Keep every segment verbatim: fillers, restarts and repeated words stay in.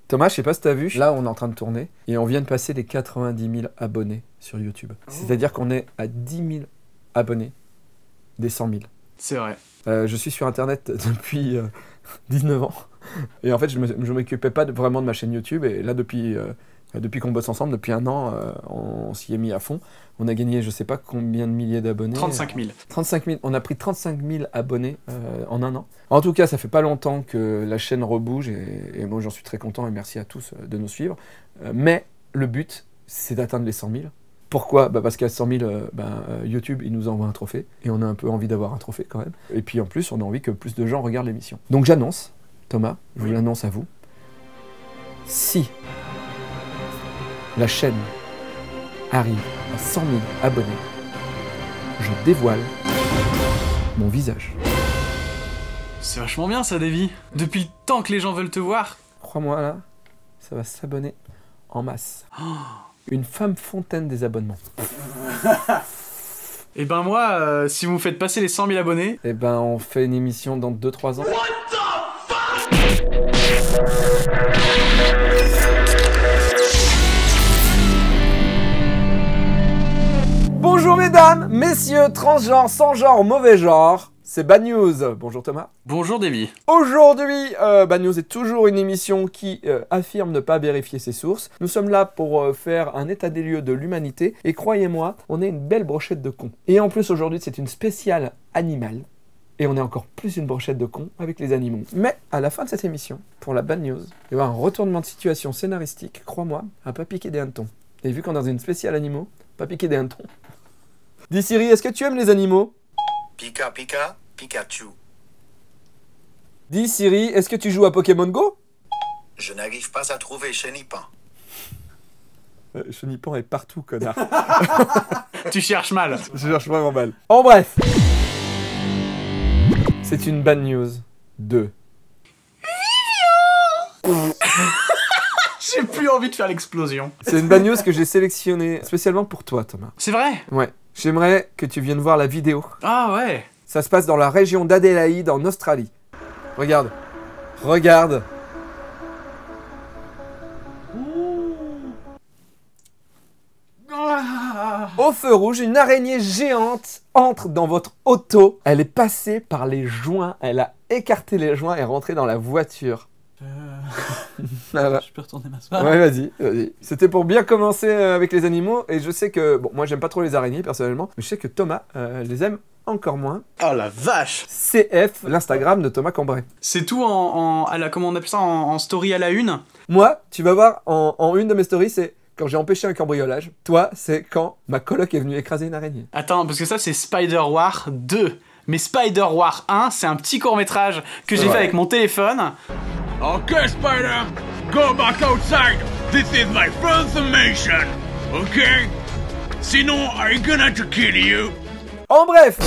Thomas, je sais pas si t'as vu, là on est en train de tourner et on vient de passer les quatre-vingt-dix mille abonnés sur YouTube. Oh. C'est-à-dire qu'on est à dix mille abonnés des cent mille. C'est vrai. Euh, je suis sur internet depuis euh, dix-neuf ans et en fait je ne m'occupais pas de, vraiment de ma chaîne YouTube et là depuis, euh, depuis qu'on bosse ensemble, depuis un an, euh, on, on s'y est mis à fond. On a gagné je sais pas combien de milliers d'abonnés. trente-cinq mille. trente-cinq mille. On a pris trente-cinq mille abonnés euh, en un an. En tout cas, ça fait pas longtemps que la chaîne rebouge et, et moi j'en suis très content et merci à tous de nous suivre. Euh, mais le but, c'est d'atteindre les cent mille. Pourquoi? Bah parce qu'à cent mille, euh, bah, YouTube, il nous envoie un trophée et on a un peu envie d'avoir un trophée quand même. Et puis en plus, on a envie que plus de gens regardent l'émission. Donc j'annonce, Thomas, je vous l'annonce à vous, si la chaîne arrive à cent mille abonnés, je dévoile mon visage. C'est vachement bien ça, Davy. Depuis le temps que les gens veulent te voir. Crois-moi, là, ça va s'abonner en masse. Oh. Une femme fontaine des abonnements. Et ben moi, euh, si vous me faites passer les cent mille abonnés... Et ben on fait une émission dans deux trois ans. What the fuck? Bonjour mesdames, messieurs, transgenres, sans genre, mauvais genre, c'est Bad News. Bonjour Thomas. Bonjour Davy. Aujourd'hui, euh, Bad News est toujours une émission qui euh, affirme ne pas vérifier ses sources. Nous sommes là pour euh, faire un état des lieux de l'humanité et croyez-moi, on est une belle brochette de cons. Et en plus aujourd'hui, c'est une spéciale animale. Et on est encore plus une brochette de cons avec les animaux. Mais à la fin de cette émission, pour la Bad News, il y aura un retournement de situation scénaristique, crois-moi, à pas piquer des hannetons. Et vu qu'on est dans une spéciale animaux, pas piquer des hannetons. Dis Siri, est-ce que tu aimes les animaux? Pika Pika, Pikachu. Dis Siri, est-ce que tu joues à Pokémon Go? Je n'arrive pas à trouver Chenipan. Euh, Chenipan est partout, connard. Tu cherches mal. Je cherche vraiment mal. En bref, c'est une bad news de... Vivian. J'ai plus envie de faire l'explosion. C'est une bad news que j'ai sélectionnée spécialement pour toi, Thomas. C'est vrai? Ouais. J'aimerais que tu viennes voir la vidéo. Ah ouais. Ça se passe dans la région d'Adélaïde, en Australie. Regarde. Regarde. Ah. Au feu rouge, une araignée géante entre dans votre auto. Elle est passée par les joints. Elle a écarté les joints et est rentrée dans la voiture. Euh... Voilà. Je peux retourner m'asseoir. Ouais, vas-y, vas-y. C'était pour bien commencer avec les animaux. Et je sais que... Bon, moi, j'aime pas trop les araignées, personnellement. Mais je sais que Thomas euh, les aime encore moins. Oh la vache. C F, l'Instagram de Thomas Cambrai. C'est tout en... en à la, comment on appelle ça, en, en story à la une. Moi, tu vas voir, en, en une de mes stories, c'est... Quand j'ai empêché un cambriolage. Toi, c'est quand ma coloc est venue écraser une araignée. Attends, parce que ça, c'est Spider War deux. Mais Spider War un, c'est un petit court-métrage que j'ai fait avec mon téléphone. Ok, Spider, go back outside. This is my first mission. Ok? Sinon, I'm gonna to kill you. En bref,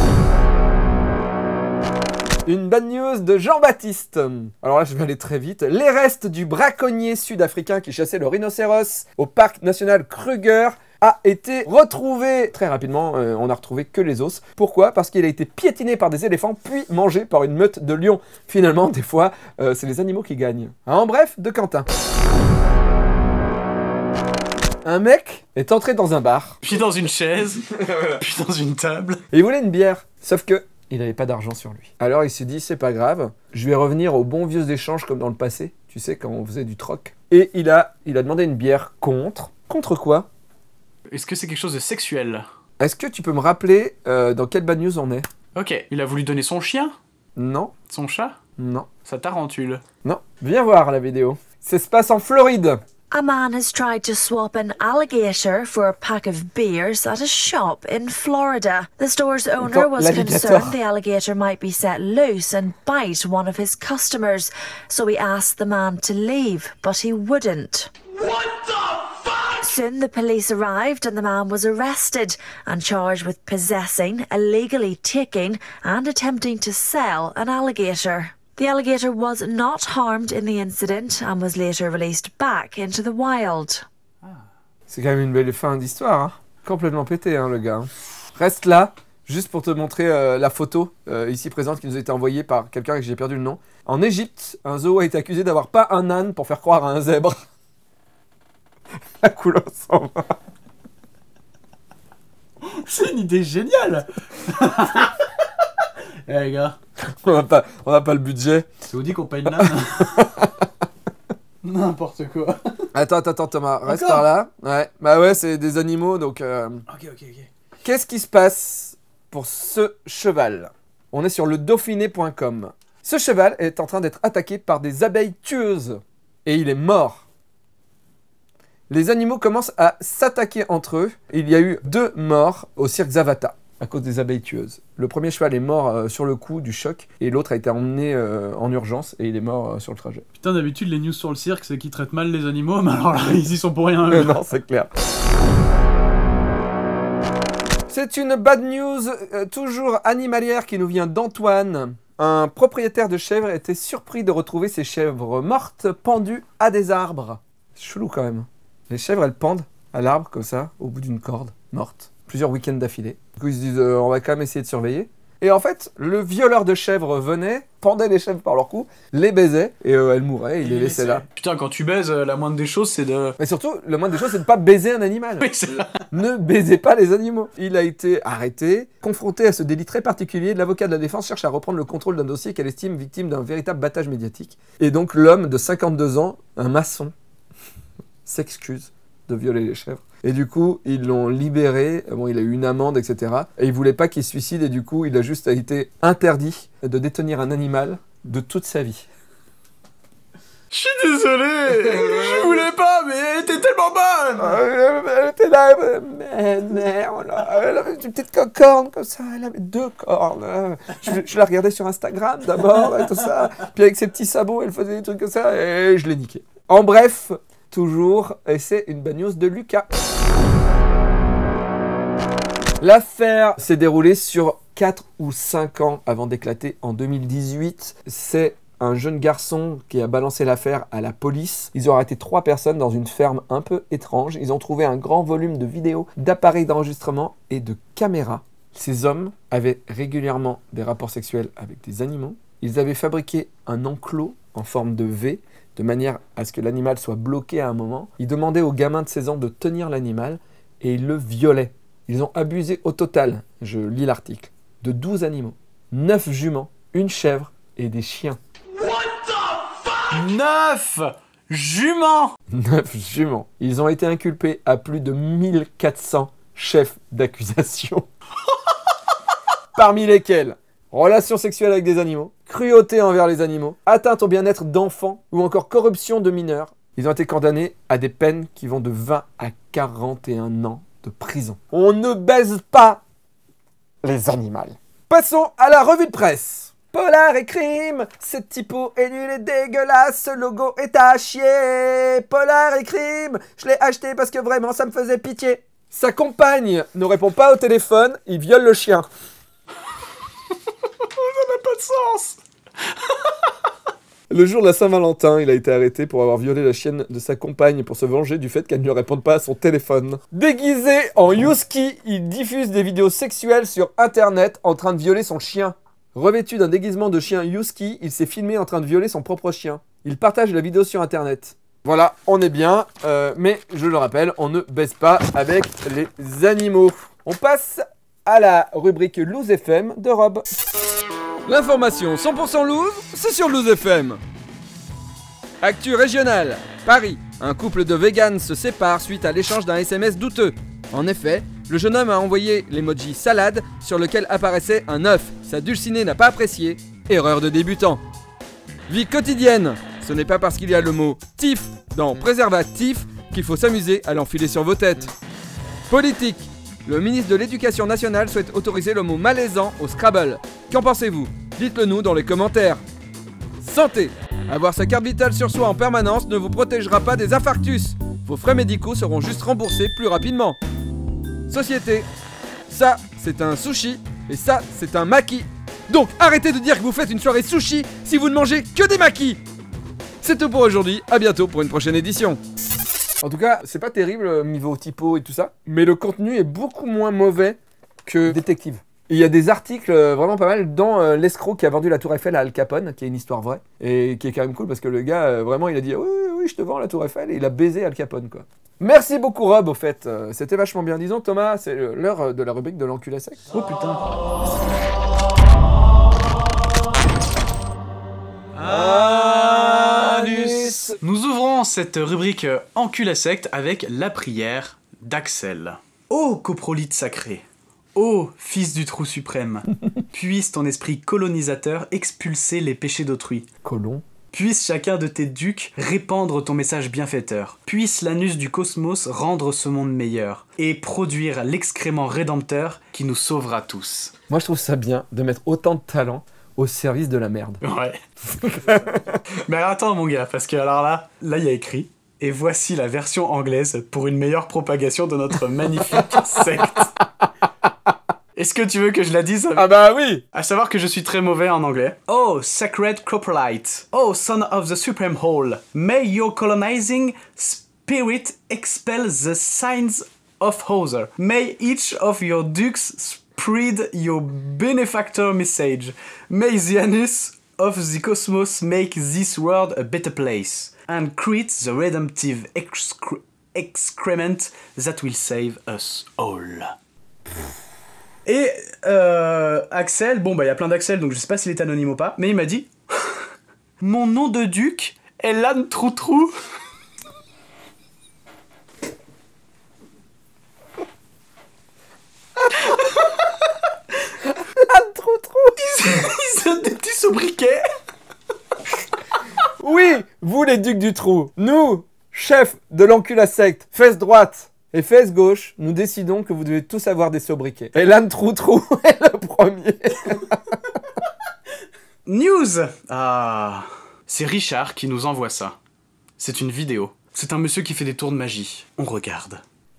une bad news de Jean-Baptiste. Alors là, je vais aller très vite. Les restes du braconnier sud-africain qui chassait le rhinocéros au parc national Kruger a été retrouvé très rapidement. Euh, on n'a retrouvé que les os. Pourquoi? Parce qu'il a été piétiné par des éléphants puis mangé par une meute de lions. Finalement, des fois, euh, c'est les animaux qui gagnent. En bref, de Quentin. Un mec est entré dans un bar. Puis dans une chaise. Puis dans une table. Et il voulait une bière. Sauf que il n'avait pas d'argent sur lui. Alors il s'est dit, c'est pas grave, je vais revenir aux bons vieux échanges comme dans le passé, tu sais, quand on faisait du troc. Et il a, il a demandé une bière contre. Contre quoi? Est-ce que c'est quelque chose de sexuel? Est-ce que tu peux me rappeler euh, dans quelle bad news on est? Ok, il a voulu donner son chien? Non. Son chat? Non. Sa tarentule? Non. Viens voir la vidéo. Ça se passe en Floride. A man has tried to swap an alligator for a pack of beers at a shop in Florida. The store's owner was concerned the alligator might be set loose and bite one of his customers, so he asked the man to leave, but he wouldn't. What the fuck? Soon the police arrived and the man was arrested and charged with possessing, illegally taking and attempting to sell an alligator. The alligator was not harmed in the incident and was later released back into the wild. C'est quand même une belle fin d'histoire, hein. Complètement pété, hein, le gars. Reste là, Juste pour te montrer euh, la photo euh, ici présente qui nous a été envoyée par quelqu'un que j'ai perdu le nom. En Égypte, un zoo a été accusé d'avoir pas un âne pour faire croire à un zèbre. La couleur s'en va. C'est une idée géniale. Eh hey, les gars. On n'a pas, on n'a pas le budget. Ça vous dit qu'on paye une âne? N'importe quoi. Attends, attends, attends, Thomas, reste Encore par là. Ouais, bah ouais, c'est des animaux, donc... Euh... Ok, ok, ok. Qu'est-ce qui se passe pour ce cheval? On est sur le dauphiné point com. Ce cheval est en train d'être attaqué par des abeilles tueuses. Et il est mort. Les animaux commencent à s'attaquer entre eux. Il y a eu deux morts au cirque Zavata à cause des abeilles tueuses. Le premier cheval est mort euh, sur le coup du choc et l'autre a été emmené euh, en urgence et il est mort euh, sur le trajet. Putain, d'habitude les news sur le cirque c'est qu'ils traitent mal les animaux, mais alors là ils y sont pour rien. Euh, non, c'est clair. C'est une bad news euh, toujours animalière qui nous vient d'Antoine. Un propriétaire de chèvres était surpris de retrouver ses chèvres mortes pendues à des arbres. C'est chelou quand même. Les chèvres elles pendent à l'arbre comme ça, au bout d'une corde, morte. Plusieurs week-ends d'affilée. Du coup, ils se disent, euh, on va quand même essayer de surveiller. Et en fait, le violeur de chèvres venait, pendait les chèvres par leur cou, les baisait, et euh, elles mouraient, il les laissait là. Putain, quand tu baises, la moindre des choses, c'est de... Mais surtout, le moindre des choses, c'est de ne pas baiser un animal. Oui, c'est ça. Ne baisez pas les animaux. Il a été arrêté, confronté à ce délit très particulier. L'avocat de la défense cherche à reprendre le contrôle d'un dossier qu'elle estime victime d'un véritable battage médiatique. Et donc, l'homme de cinquante-deux ans, un maçon, s'excuse de violer les chèvres. Et du coup, ils l'ont libéré, bon, il a eu une amende, et cetera. Et il voulait pas qu'il se suicide, et du coup, il a juste été interdit de détenir un animal de toute sa vie. Je suis désolé, je voulais pas, mais t'es tellement bonne. Elle était là, mais merde, elle avait une petite corne comme ça, elle avait deux cornes. Je, je la regardais sur Instagram d'abord, et tout ça. Puis avec ses petits sabots, elle faisait des trucs comme ça, et je l'ai niqué. En bref... Toujours, et c'est une bad news de Lucas. L'affaire s'est déroulée sur quatre ou cinq ans avant d'éclater en deux mille dix-huit. C'est un jeune garçon qui a balancé l'affaire à la police. Ils ont arrêté trois personnes dans une ferme un peu étrange. Ils ont trouvé un grand volume de vidéos, d'appareils d'enregistrement et de caméras. Ces hommes avaient régulièrement des rapports sexuels avec des animaux. Ils avaient fabriqué un enclos en forme de V, de manière à ce que l'animal soit bloqué à un moment. Ils demandaient aux gamins de seize ans de tenir l'animal et ils le violaient. Ils ont abusé au total, je lis l'article, de douze animaux, neuf juments, une chèvre et des chiens. What the fuck? neuf juments neuf juments. Ils ont été inculpés à plus de mille quatre cents chefs d'accusation. Parmi lesquels relations sexuelles avec des animaux, cruauté envers les animaux, atteinte au bien-être d'enfants ou encore corruption de mineurs. Ils ont été condamnés à des peines qui vont de vingt à quarante et un ans de prison. On ne baise pas les animaux. Passons à la revue de presse. Polar et crime, cette typo est nul et dégueulasse, ce logo est à chier. Polar et crime, je l'ai acheté parce que vraiment ça me faisait pitié. Sa compagne ne répond pas au téléphone, il viole le chien. Ça n'a pas de sens. Le jour de la Saint-Valentin, il a été arrêté pour avoir violé la chienne de sa compagne pour se venger du fait qu'elle ne lui réponde pas à son téléphone. Déguisé en Youski, il diffuse des vidéos sexuelles sur internet en train de violer son chien. Revêtu d'un déguisement de chien Youski, il s'est filmé en train de violer son propre chien. Il partage la vidéo sur internet. Voilà, on est bien, euh, mais je le rappelle, on ne baisse pas avec les animaux. On passe à la rubrique Loose F M de Rob. L'information cent pour cent loose, c'est sur Loose F M. Actu régionale, Paris. Un couple de véganes se sépare suite à l'échange d'un S M S douteux. En effet, le jeune homme a envoyé l'emoji salade sur lequel apparaissait un œuf. Sa dulcinée n'a pas apprécié. Erreur de débutant. Vie quotidienne. Ce n'est pas parce qu'il y a le mot tif dans préservatif qu'il faut s'amuser à l'enfiler sur vos têtes. Politique. Le ministre de l'Éducation nationale souhaite autoriser le mot malaisant au Scrabble. Qu'en pensez-vous? Dites-le nous dans les commentaires. Santé. Avoir sa carte vitale sur soi en permanence ne vous protégera pas des infarctus. Vos frais médicaux seront juste remboursés plus rapidement. Société. Ça, c'est un sushi et ça, c'est un maki. Donc arrêtez de dire que vous faites une soirée sushi si vous ne mangez que des makis. C'est tout pour aujourd'hui, à bientôt pour une prochaine édition. En tout cas, c'est pas terrible niveau typo et tout ça, mais le contenu est beaucoup moins mauvais que Détective. Il y a des articles euh, vraiment pas mal dans euh, l'escroc qui a vendu la Tour Eiffel à Al Capone, qui est une histoire vraie, et qui est quand même cool parce que le gars, euh, vraiment, il a dit oui, oui, oui, je te vends la Tour Eiffel, et il a baisé Al Capone, quoi. Merci beaucoup, Rob, au fait. Euh, C'était vachement bien. Disons, Thomas, c'est l'heure de la rubrique de l'enculé sec. Oh putain. Anus. Nous ouvrons cette rubrique Encul secte avec la prière d'Axel. Ô coprolite sacré, ô fils du trou suprême, puisse ton esprit colonisateur expulser les péchés d'autrui. Colon. Puisse chacun de tes ducs répandre ton message bienfaiteur. Puisse l'anus du cosmos rendre ce monde meilleur et produire l'excrément rédempteur qui nous sauvera tous. Moi, je trouve ça bien de mettre autant de talent au service de la merde. Ouais. Mais alors attends mon gars, parce que alors là, là il y a écrit « Et voici la version anglaise pour une meilleure propagation de notre magnifique secte. » Est-ce que tu veux que je la dise? Ah bah oui. À savoir que je suis très mauvais en anglais. Oh, sacred coprolite. Oh, son of the supreme whole. May your colonizing spirit expel the signs of Hauser. May each of your dukes spread your benefactor message. May the anus of the cosmos make this world a better place. And create the redemptive excre excrement that will save us all. Et euh, Axel, bon bah il y a plein d'Axel, donc je sais pas s'il est anonyme ou pas, mais il m'a dit mon nom de duc est Lan Troutrou. Lan Troutrou. Ils sont des petits sobriquets. Oui, vous les ducs du trou, nous, chefs de l'encul secte, fesse droite et fesse gauche, nous décidons que vous devez tous avoir des sobriquets. Et Lan Troutrou est le premier. News. Ah, c'est Richard qui nous envoie ça. C'est une vidéo. C'est un monsieur qui fait des tours de magie. On regarde.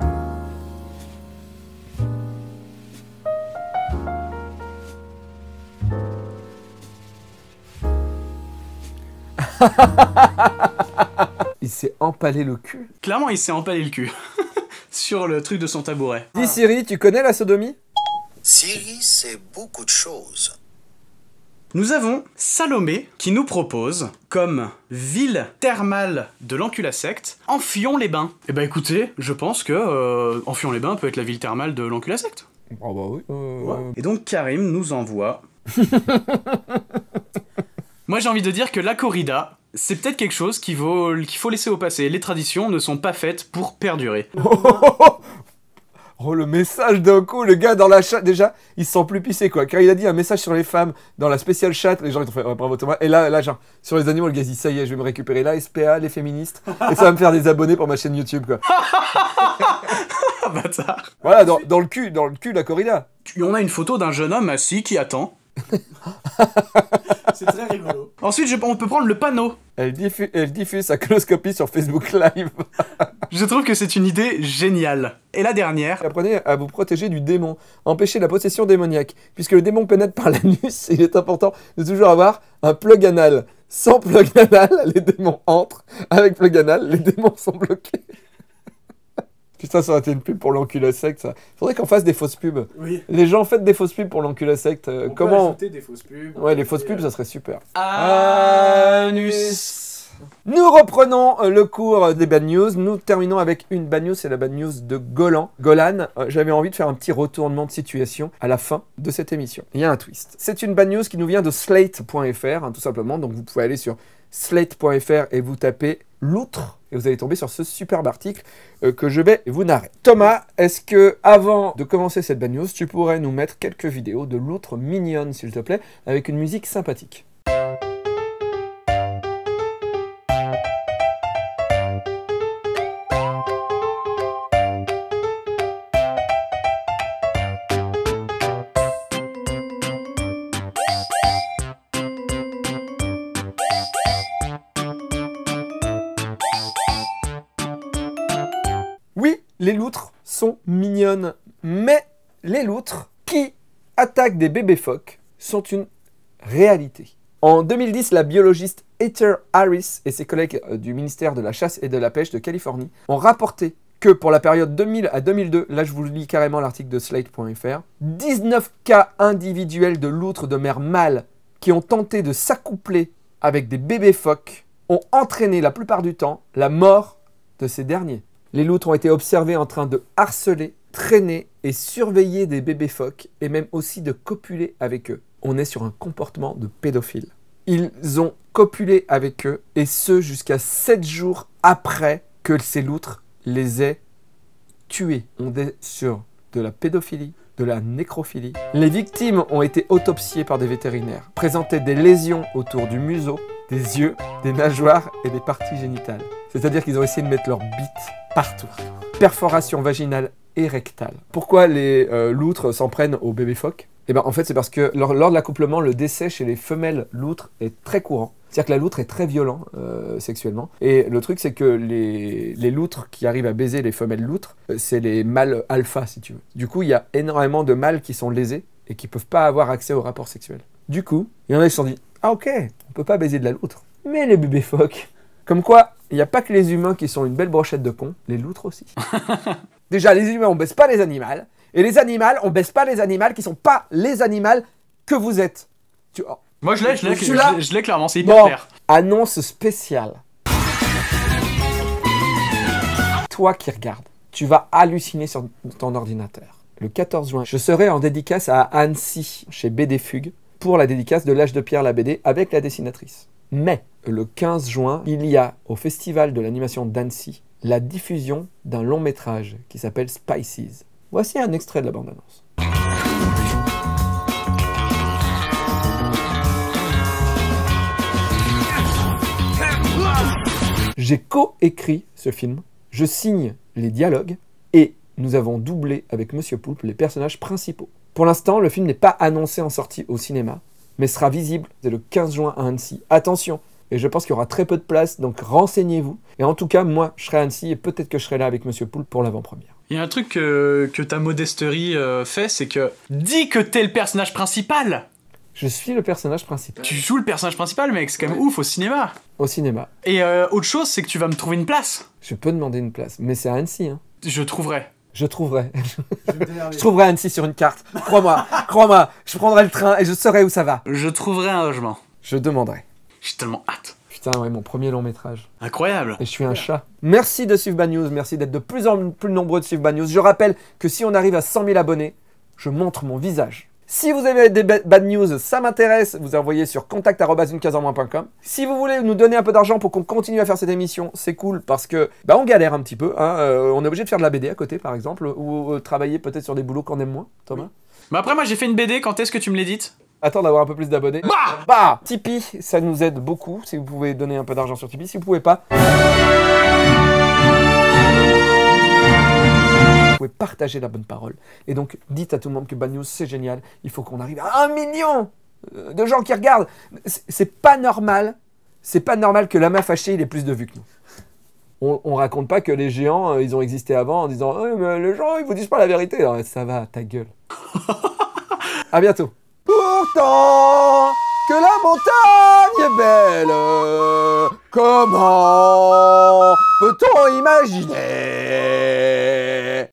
Il s'est empalé le cul. Clairement, il s'est empalé le cul. Sur le truc de son tabouret. Dis Siri, tu connais la sodomie? Siri, c'est beaucoup de choses. Nous avons Salomé qui nous propose, comme ville thermale de l'encul secte, Amphion-les-Bains. Eh bah écoutez, je pense que euh, Amphion-les-Bains peut être la ville thermale de l'encul secte. Oh bah oui. Euh... Ouais. Et donc Karim nous envoie... Moi j'ai envie de dire que la corrida, c'est peut-être quelque chose qu'il faut, qu'il faut laisser au passé. Les traditions ne sont pas faites pour perdurer. Oh, oh, oh, oh le message d'un coup, le gars dans la chatte, déjà, il se sent plus pissé quoi. Car il a dit un message sur les femmes dans la spéciale chat, les gens ils ont fait oh, bravo Thomas. Et là, là genre, sur les animaux, le gars dit ça y est, je vais me récupérer là, S P A, les féministes, et ça va me faire des abonnés pour ma chaîne YouTube quoi. Bâtard. Voilà, dans, dans le cul, dans le cul la corrida. On a une photo d'un jeune homme assis qui attend. C'est très rigolo. Ensuite, je, on peut prendre le panneau. Elle, diffuse, elle diffuse sa coloscopie sur Facebook Live. Je trouve que c'est une idée géniale. Et la dernière. Apprenez à vous protéger du démon. Empêcher la possession démoniaque. Puisque le démon pénètre par l'anus, il est important de toujours avoir un plug anal. Sans plug anal, les démons entrent. Avec plug anal, les démons sont bloqués. Putain, ça aurait été une pub pour l'encul secte, ça. Faudrait qu'on fasse des fausses pubs. Oui. Les gens, faites des fausses pubs pour l'encul secte. On Comment peut ajouter des fausses pubs. Ouais, les fausses pubs, ça serait super. Anus. Nous reprenons le cours des bad news. Nous terminons avec une bad news, c'est la bad news de Golan. Golan, euh, j'avais envie de faire un petit retournement de situation à la fin de cette émission. Il y a un twist. C'est une bad news qui nous vient de slate point F R, hein, tout simplement. Donc vous pouvez aller sur slate point F R et vous tapez loutre et vous allez tomber sur ce superbe article euh, que je vais vous narrer. Thomas, est-ce que avant de commencer cette bad news, tu pourrais nous mettre quelques vidéos de loutre mignonnes, s'il te plaît, avec une musique sympathique? Oui, les loutres sont mignonnes, mais les loutres qui attaquent des bébés phoques sont une réalité. En deux mille dix, la biologiste Heather Harris et ses collègues du ministère de la Chasse et de la Pêche de Californie ont rapporté que pour la période deux mille à deux mille deux, là je vous lis carrément l'article de Slate point F R, dix-neuf cas individuels de loutres de mer mâles qui ont tenté de s'accoupler avec des bébés phoques ont entraîné la plupart du temps la mort de ces derniers. Les loutres ont été observées en train de harceler, traîner et surveiller des bébés phoques et même aussi de copuler avec eux. On est sur un comportement de pédophile. Ils ont copulé avec eux et ce jusqu'à sept jours après que ces loutres les aient tués. On est sur de la pédophilie, de la nécrophilie. Les victimes ont été autopsiées par des vétérinaires, présentaient des lésions autour du museau, des yeux, des nageoires et des parties génitales. C'est-à-dire qu'ils ont essayé de mettre leur bite partout. Perforation vaginale et rectale. Pourquoi les euh, loutres s'en prennent aux bébés phoques? Eh ben, en fait, c'est parce que lors, lors de l'accouplement, le décès chez les femelles loutres est très courant. C'est-à-dire que la loutre est très violent euh, sexuellement. Et le truc, c'est que les, les loutres qui arrivent à baiser les femelles loutres, euh, c'est les mâles alpha, si tu veux. Du coup, il y a énormément de mâles qui sont lésés et qui ne peuvent pas avoir accès au rapport sexuel. Du coup, il y en a qui se sont dit « Ah ok, on ne peut pas baiser de la loutre. Mais les bébés phoques... » Comme quoi, il n'y a pas que les humains qui sont une belle brochette de cons, les loutres aussi. Déjà, les humains, on baisse pas les animaux. Et les animaux, on baisse pas les animaux qui sont pas les animaux que vous êtes. Tu... Oh. Moi, je l'ai, je l'ai, je l'ai, je l'ai clairement, c'est hyper bon, clair. Annonce spéciale. Toi qui regardes, tu vas halluciner sur ton ordinateur. Le quatorze juin, je serai en dédicace à Annecy, chez B D Fugue, pour la dédicace de l'âge de pierre, la B D, avec la dessinatrice. Mais, le quinze juin, il y a, au Festival de l'animation d'Annecy, la diffusion d'un long métrage qui s'appelle Spices. Voici un extrait de la bande-annonce. J'ai co-écrit ce film, je signe les dialogues et nous avons doublé avec Monsieur Poulpe les personnages principaux. Pour l'instant, le film n'est pas annoncé en sortie au cinéma, mais sera visible dès le quinze juin à Annecy. Attention, et je pense qu'il y aura très peu de place, donc renseignez-vous. Et en tout cas, moi, je serai à Annecy et peut-être que je serai là avec Monsieur Poulpe pour l'avant-première. Il y a un truc que, que ta modesterie euh, fait, c'est que dis que t'es le personnage principal. Je suis le personnage principal. Tu joues le personnage principal, mec, c'est quand même ouf au cinéma. Au cinéma. Et euh, autre chose, c'est que tu vas me trouver une place. Je peux demander une place, mais c'est à Annecy. Hein. Je trouverai. Je trouverai. Je trouverai Annecy sur une carte. Crois-moi, crois-moi. Je prendrai le train et je saurai où ça va. Je trouverai un logement. Je demanderai. J'ai tellement hâte. Putain, ouais, mon premier long métrage. Incroyable. Et je suis un chat. Merci de suivre Bad News. Merci d'être de plus en plus nombreux de suivre Bad News. Je rappelle que si on arrive à cent mille abonnés, je montre mon visage. Si vous avez des bad news, ça m'intéresse, vous envoyez sur contact arobase une case en moins point com. Si vous voulez nous donner un peu d'argent pour qu'on continue à faire cette émission, c'est cool parce que bah, on galère un petit peu. Hein. Euh, on est obligé de faire de la B D à côté, par exemple, ou euh, travailler peut-être sur des boulots qu'on aime moins, Thomas. Oui. Mais après, moi, j'ai fait une B D. Quand est-ce que tu me l'édites? Attends d'avoir un peu plus d'abonnés. Bah bah Tipeee, ça nous aide beaucoup. Si vous pouvez donner un peu d'argent sur Tipeee, si vous pouvez pas... Vous pouvez partager la bonne parole. Et donc, dites à tout le monde que Bad News, c'est génial. Il faut qu'on arrive à un million de gens qui regardent. C'est pas normal. C'est pas normal que la main fâchée, il ait plus de vues que nous. On, on raconte pas que les géants, ils ont existé avant en disant oh, mais les gens, ils vous disent pas la vérité. Alors, ça va, ta gueule. À bientôt. Pourtant que la montagne est belle, comment peut-on imaginer